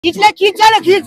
खींच ले, खींच चल, खींच।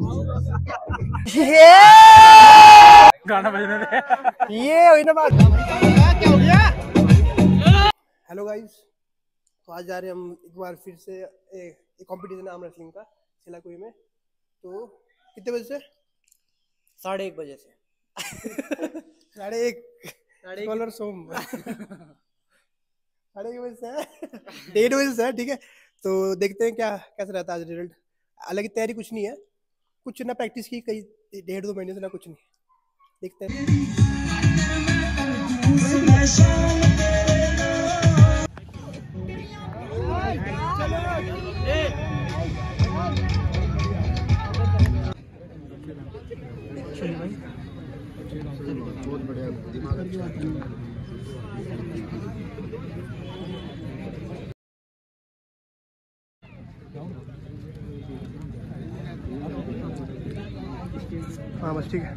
गाना बजने दे। ये हुई ना बात। क्या हो गया? हेलो गाइस, तो आज जा रहे हैं हम एक बार फिर से एक कंपटीशन है आर्म रेसलिंग का सिलाकुई में। तो कितने बजे से? 1:30 बजे से। 1:30 कॉलर सोम 1:30 बजे से 1:30 बजे से, ठीक है। तो देखते हैं क्या कैसा रहता है आज रिजल्ट। हालांकि तैयारी कुछ नहीं है, कुछ ना प्रैक्टिस की कई 1.5-2 महीने से, ना कुछ नहीं। देखते हैं। बहुत बढ़िया दिमाग अच्छा है। हाँ बस ठीक है।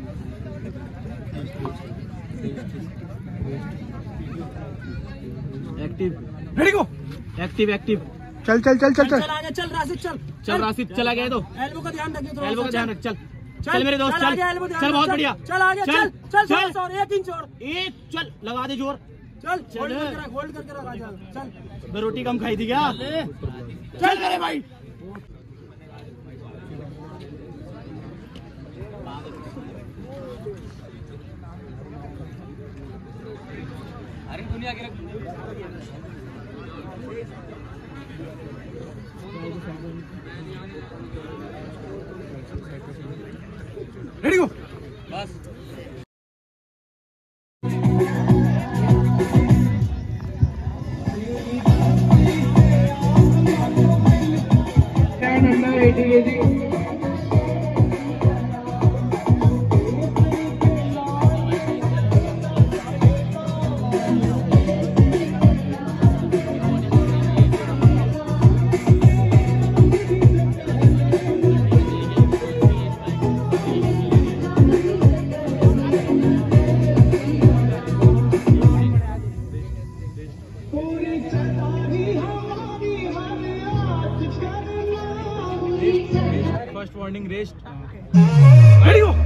Active, ready go. Active active. चल चल चल चल चल आगे चल राशिद, चल राशिद, चल आगे। तो एल्बो का ध्यान रखिए, एल्बो का ध्यान रख। चल मेरे दोस्त, चल चल, बहुत बढ़िया। चल आगे, चल चल और 1 इंच और एक चल, लगा दे जोर। चल होल्ड करके रख आजा। चल मैं रोटी कम खाई थी क्या? चल मेरे भाई। अरे दुनिया के रेडी गो। बस first warning rest. Ready go.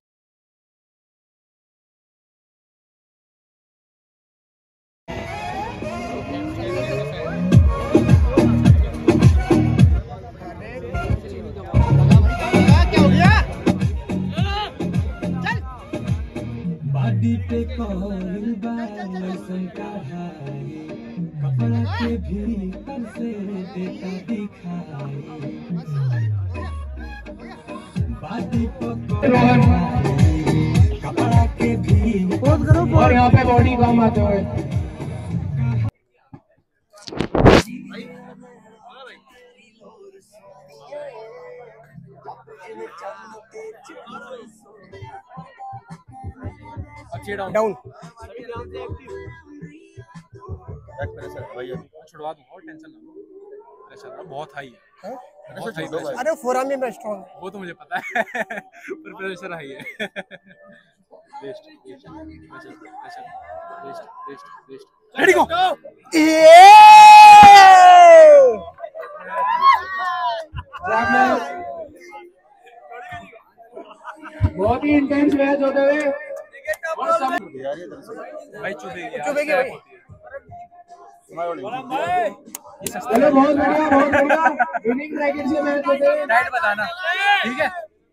क्या हो गया? चल बाडी पे कौन बालसन का कपड़ा के भीतर से देता दिखाई। बाडी पे कपड़ा के भीतर और यहाँ पे बॉडी काम आता है। डाउन बैक प्रेशर भाई छुड़वा दूंगा और टेंशन ना लो। प्रेशर बहुत हाई है। प्रेशर छोड़ दो भाई। अरे फोरम में मैं स्ट्रांग। वो तो मुझे पता है पर प्रेशर हाई है। Rest rest pressure pressure rest rest rest. Ready go. बहुत ही इंटेंस मैच होते हुए यार ये दरअसल भाई चुभेगी भाई। चलो बहुत बढ़िया विनिंग ब्रैकेट से मैच होते हुए। डाइट बताना, ठीक है?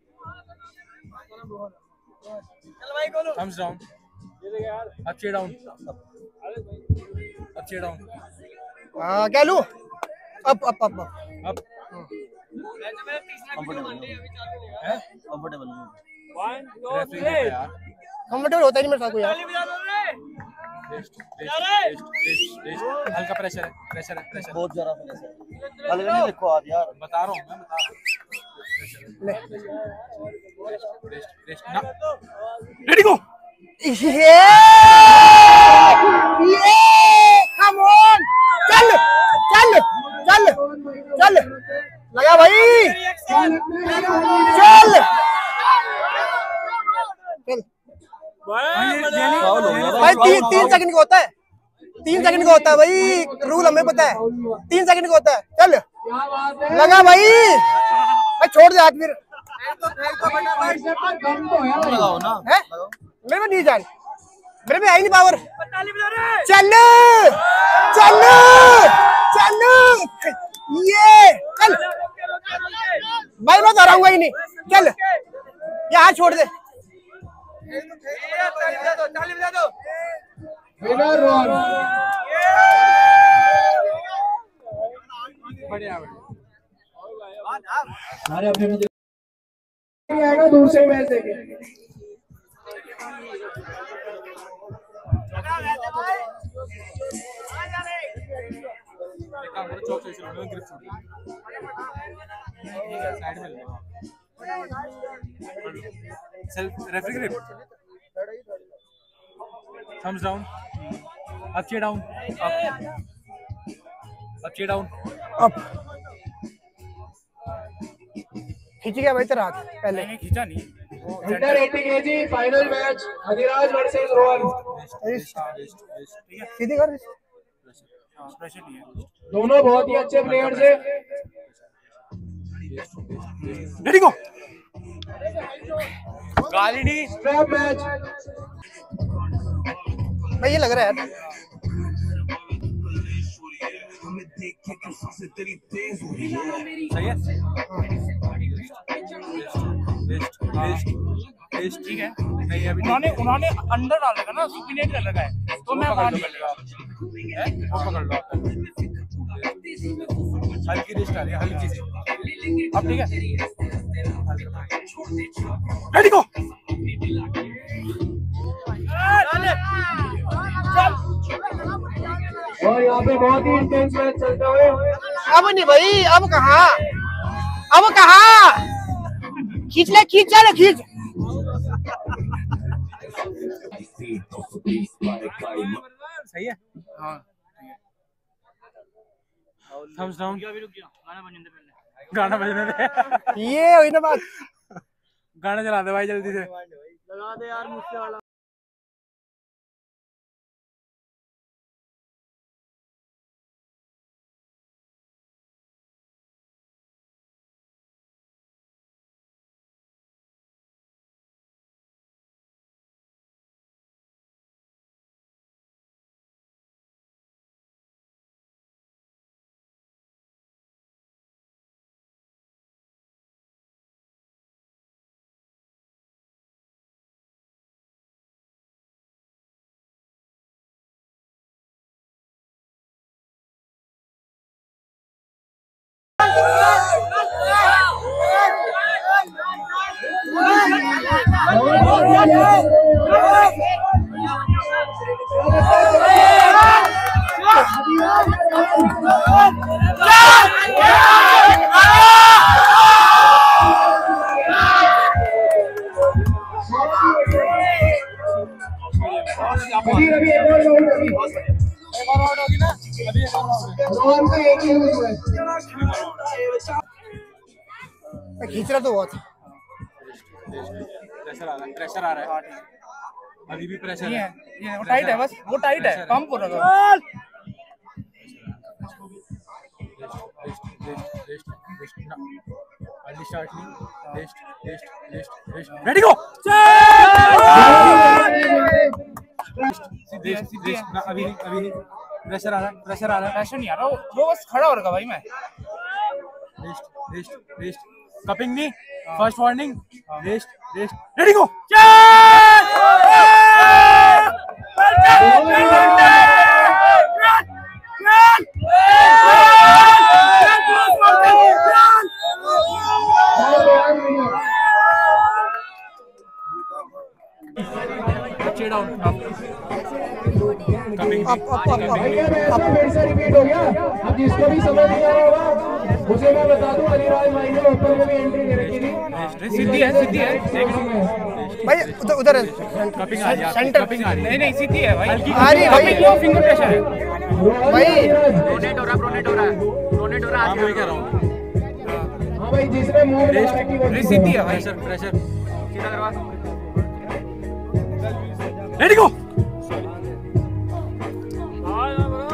Thumbs down, up chair down, up chair down. हाँ क्या लूं? Up up up up comfortable comfortable होता नहीं मेरे साथ कोई यार। Rest rest rest rest. हल्का प्रेशर है, प्रेशर है, प्रेशर बहुत ज्यादा प्रेशर। अलग नहीं देखो आप यार, बता रहा हूँ मैं, बता रहा हूँ। रेस्ट रेस्ट ना। Ready go. कम ऑन, चल चल चल चल, लगा भाई, चल चल भाई। 3 सेकंड का होता है, 3 सेकंड का होता है भाई, रूल हमें पता है। 3 सेकंड का होता है। चल लगा भाई। छोड़ दे हाथ फिर लगाओ ना है मेरे में नहीं जान मेरे में आई नहीं पावर चल चल चल ये चल भाई मैं तो हराऊंगा ही नहीं चल ये हाथ छोड़ दे विनर वन हमारे अपने में आएगा दूर से मैच देखेंगे referee grip thumbs down up chair down up chair down up खींच गया भाई तेरा हाथ पहले नहीं खींचा नहीं under 80 kg final match Adhiraj versus Rohan सीधी कर प्रेशर नहीं है दोनों बहुत ही अच्छे प्लेयर्स हैं रेडी गो गाली नहीं स्ट्रैप मैच भाई ये लग रहा है यार सही है ठीक है नहीं अभी उन्होंने अंदर डाल लगा ना सुपिनेट कर लगा है तो मैं बाहर निकल लगा है वो पकड़ लो हल्की रिस्ट आ रही है हल्की सी अब ठीक है रेडी गो और यहाँ पे बहुत ही इंटेंस मैच चलता हुए अब नहीं भाई अब कहाँ खींच ले खींच चल खींच सही है हाँ थम्स डाउन गाना बजने दे ये हुई ना बात गाना चला दे भाई जल्दी से लगा दे यार मुझसे वाला अभी अभी एक और आउट होगी ना रोहन का एक ही हुआ है खींच रहा तो बहुत प्रेशर आ रहा है अभी भी प्रेशर है ये वो टाइट है बस वो टाइट है पंप हो रहा है रेडी गो अभी नहीं प्रेशर आ रहा है प्रेशर नहीं आ रहा वो बस खड़ा हो रहा भाई मैं रेस्ट कपिंग नहीं first warning rest ready go फिर से रिपीट हो गया। अब जिसको भी समझ नहीं आ रहा होगा उसे मैं बता दूं, अलीराज भाई ने ऊपर में भी एंट्री दे रखी थी। सीधी है भाई उधर सेंटर नहीं सीधी है भाई आ रही है भाई फिंगर प्रेशर है भाई प्रोनेट हो रहा है मैं कह रहा हूं हाँ भाई, जिसमें मूव लगा रखी वो सीधी है भाई प्रेशर सीधा करवा रेडी गो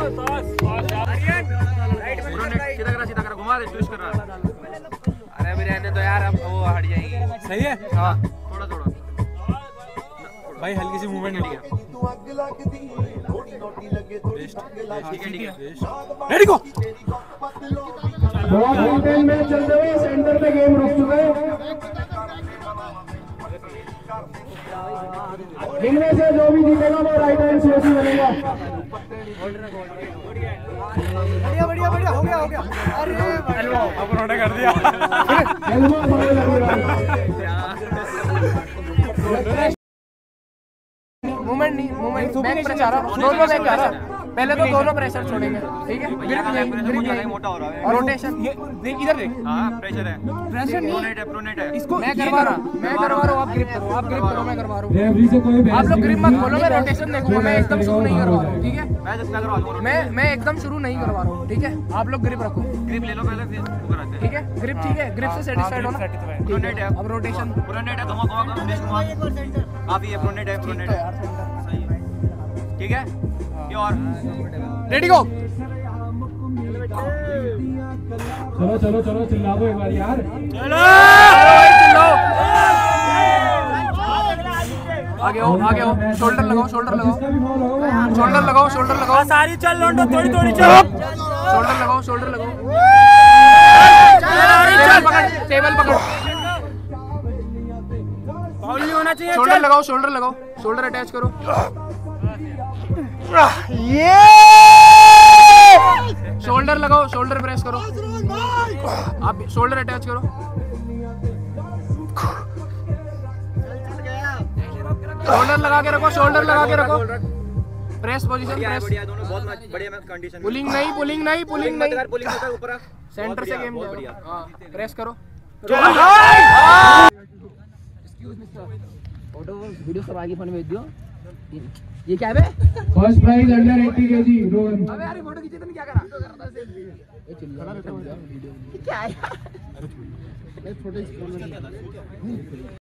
सीधा करा घुमा दे ट्विस्ट कर रहा है। अरे मेरे रहने दो यार, अब वो हट जाएंगे। सही है। हाँ थोड़ा थोड़ा भाई हल्की सी मूवमेंट मिली है। Ready go. बहुत टाइम मैच चल रहे हैं, सेंटर पे गेम रुक चुका है। इनमें से जो भी जीतेगा वो राइट हैंड सीओसी बनेगा। बढ़िया बढ़िया बढ़िया, हो गया हो गया। अरे अब उन्होंने कर दिया। एल्बो पकड़ लगी रहा। मूवमेंट नहीं, मूवमेंट बैक प्रेस आ रहा, दोनों बैक आ रहा। पहले तो दोनों प्रेशर छोड़ेंगे, ठीक है। ग्रिप मोटा हो रहा है। और रोटेशन ये देख इधर देख। हाँ प्रेशर है, प्रेशर नहीं, प्रोनेट है। इसको मैं करवा रहा हूँ, आप ग्रिप करो, आप ग्रिप करो, मैं करवा रहा हूँ। रेफरी से कोई आप लोग ग्रिप मत खोलो, मैं रोटेशन देखूंगा, मैं एकदम शुरू नहीं करवा रहा हूँ, ठीक है। मैं एकदम शुरू नहीं करवा रहा हूँ, ठीक है। आप लोग ग्रिप रखो, ग्रिप ले लो पहले, फिर वो कराते हैं। ठीक है। ग्रिप ठीक है, ग्रिप से सेटिस्फाइड हो ना। प्रोनेट है, अब रोटेशन प्रोनेट है, घुमा काफी है, प्रोनेट है, प्रोनेट है, सही है, ठीक है। ये और रेडी गो। चलो चलो चलो, चिल्ला दो एक बार यार। आगे हो, आगे हो, शोल्डर लगाओ, शोल्डर लगाओ, जिसका भी बॉल होगा शोल्डर लगाओ, शोल्डर लगाओ, सारी चल लोंडो, थोड़ी थोड़ी चल। शोल्डर लगाओ, शोल्डर लगाओ, टेबल पकड़, फाउल नहीं होना चाहिए। शोल्डर लगाओ, शोल्डर लगाओ, शोल्डर अटैच करो। शोल्डर लगाओ, शोल्डर प्रेस करो, आप शोल्डर अटैच करो। शोल्डर लगा के रखो, शोल्डर लगा के रखो। Press position, press. बढ़िया, दोनों बहुत बढ़िया कंडीशन। पुलिंग नहीं, पुलिंग नहीं, पुलिंग नहीं, पुलिंग कर ऊपर आ। सेंटर से गेम बहुत बढ़िया। हाँ, प्रेस करो। वीडियो सब आगे फोन भेज दियो। ये क्या है बे? First prize under 80 kg Rohan. अबे यार फोटो खींचे तो नहीं, क्या करा? ये चिल्ला रहा था वीडियो। क्या है? फोटो